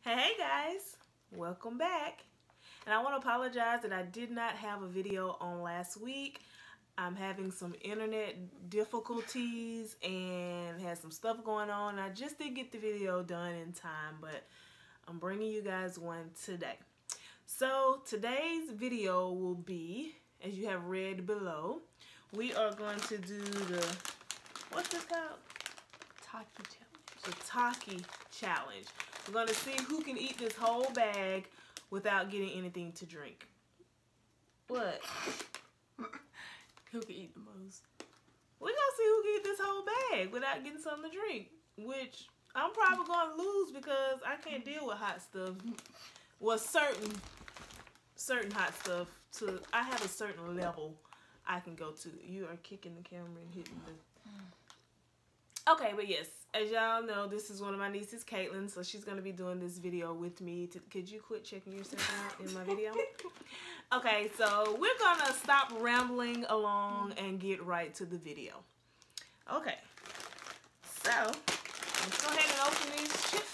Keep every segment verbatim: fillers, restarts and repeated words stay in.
Hey guys, welcome back. And I want to apologize that I did not have a video on last week. I'm having some internet difficulties and had some stuff going on. I just didn't get the video done in time, but I'm bringing you guys one today. So today's video will be, as you have read below, we are going to do the, what's this called? Taki challenge. The Taki challenge. We're going to see who can eat this whole bag without getting anything to drink. What? Who can eat the most? We're going to see who can eat this whole bag without getting something to drink. Which I'm probably going to lose because I can't deal with hot stuff. Well, certain, certain hot stuff. To I have a certain level I can go to. You are kicking the camera and hitting the... Okay, but yes, as y'all know, this is one of my nieces, Caitlin, so she's going to be doing this video with me. To, could you quit checking yourself out in my video? Okay, so we're going to stop rambling along and get right to the video. Okay, so let's go ahead and open these chips.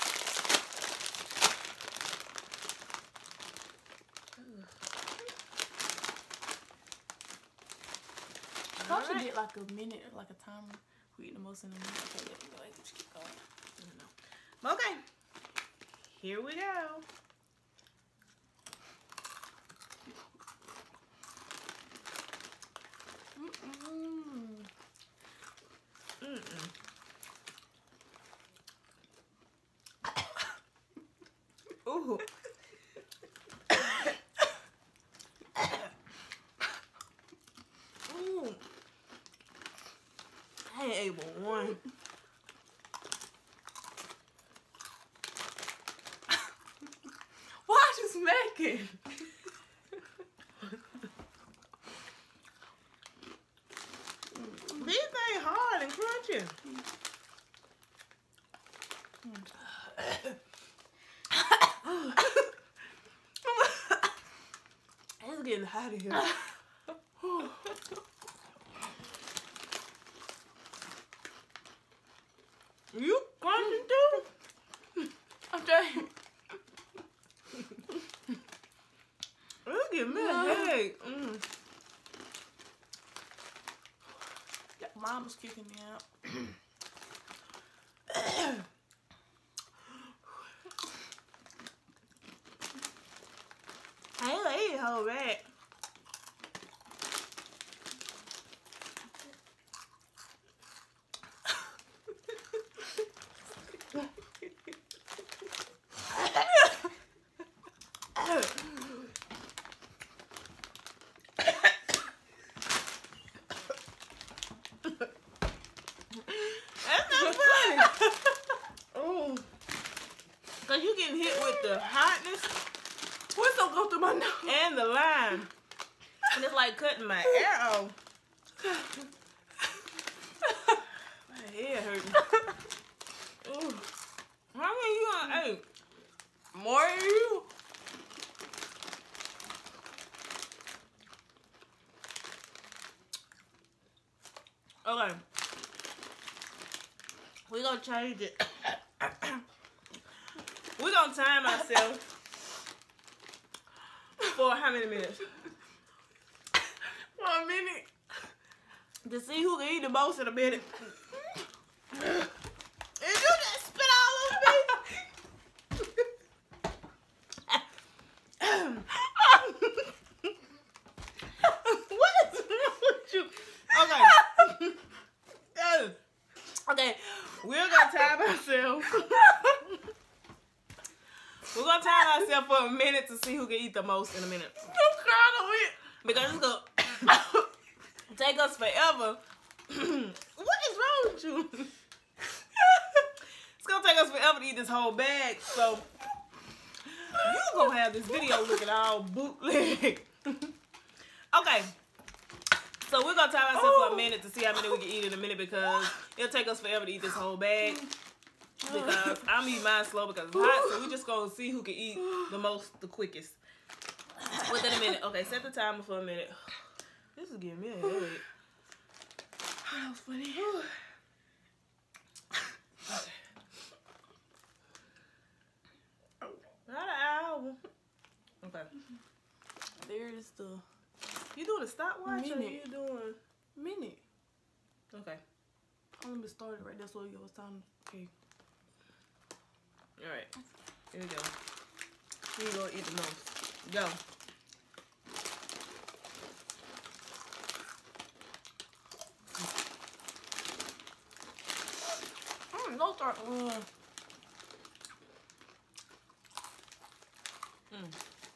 I should get like a minute, like a timer. We eat the most in a minute. Okay, let me go ahead and just keep going. Okay, here we go. Mm-mm. Mm-mm. Ooh. Ooh. I ain't able one. Why are you smacking? These things hard and crunchy. It's getting hot in here. You crunchy too? Okay. It's giving me a headache. Mm. Yeah, mom was kicking me out. I ain't eat a whole bag. Cause you getting hit with the hotness. What's gonna go through my nose? And the lime. And it's like cutting my ear off. My head hurting. Ooh. How many you gonna eat? More than you. Okay. We're gonna change it. We're gonna time ourselves for how many minutes? For a minute. To see who can eat the most in a minute. And you just spit all over me. What is wrong with you? Okay. Okay, we're gonna time ourselves. We're gonna time ourselves for a minute to see who can eat the most in a minute. I'm crying on it. Because it's gonna take us forever. What is wrong with you? It's gonna take us forever to eat this whole bag, so you're gonna have this video looking all bootleg. Okay. So we're gonna time ourselves for a minute to see how many we can eat in a minute because it'll take us forever to eat this whole bag. Because I'm eating mine slow because it's hot, so we just gonna see who can eat the most, the quickest. Within a minute. Okay, set the timer for a minute. This is giving me a headache. That was funny. Okay. There is the You doing a stopwatch or Minute. you doing? minute. Okay. I'm gonna start it right there so it was time. Okay. All right. Here we go. Here you go eat the most. Go. Mm, no start. Uh, Mm.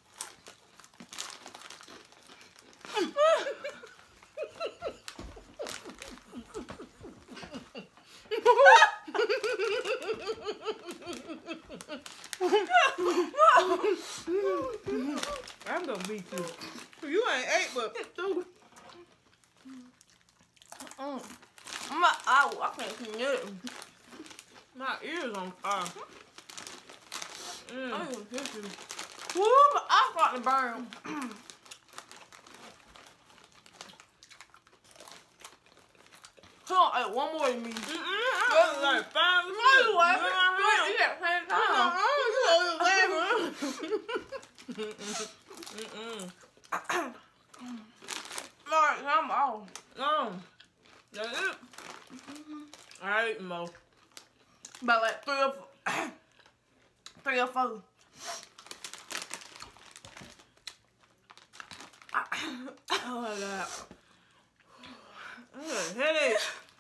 I'm gonna beat you. You ain't ate but two. mm. My eye, I can't see it. My ears on fire. I Mm. ain't even kiss you. Woo, my eye starting to burn. Hold on, hey, one more than me. Mm-mm. I was like five or No, six. you laughing. Yeah, You I eat at the same am. time. Mm-mm. Alright, I'm off. Oh, that's it. All right, Mo. About like three or four. Three or four. Oh my God. I got a headache.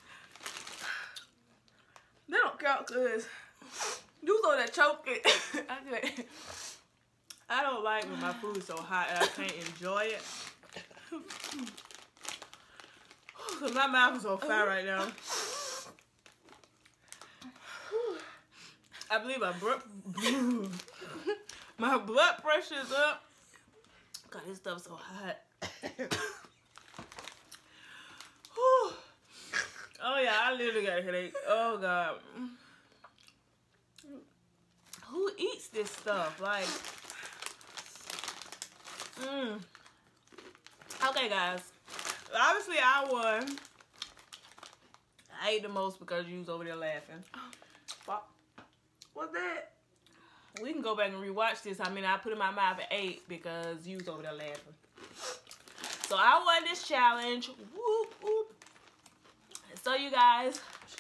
They don't count because you was on that choking. I can't. I don't like when my food is so hot and I can't enjoy it. Cause my mouth is on fire right now. I believe my blood, my blood pressure is up. God, this stuff's so hot. Oh yeah, I literally got a headache. Oh God. Who eats this stuff? Like, mm. Okay, guys. Obviously, I won. I ate the most because you was over there laughing. Fuck. What's that? We can go back and rewatch this. I mean, I put in my mouth at eight because you was over there laughing. So I won this challenge. Whoop, whoop. So you guys,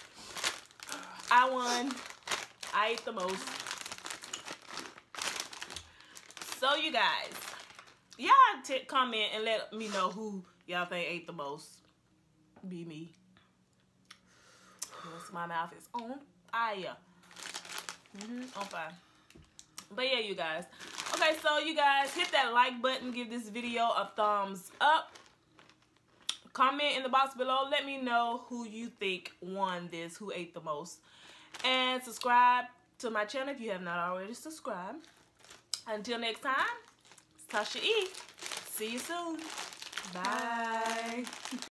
I won. I ate the most. So you guys, y'all t comment and let me know who y'all think ate the most. Be me. Yes, my mouth is on fire. Mm-hmm, on fire. But yeah, you guys. Okay, so you guys, hit that like button. Give this video a thumbs up. Comment in the box below. Let me know who you think won this, who ate the most. And subscribe to my channel if you have not already subscribed. Until next time, it's Tasha E. See you soon. Bye.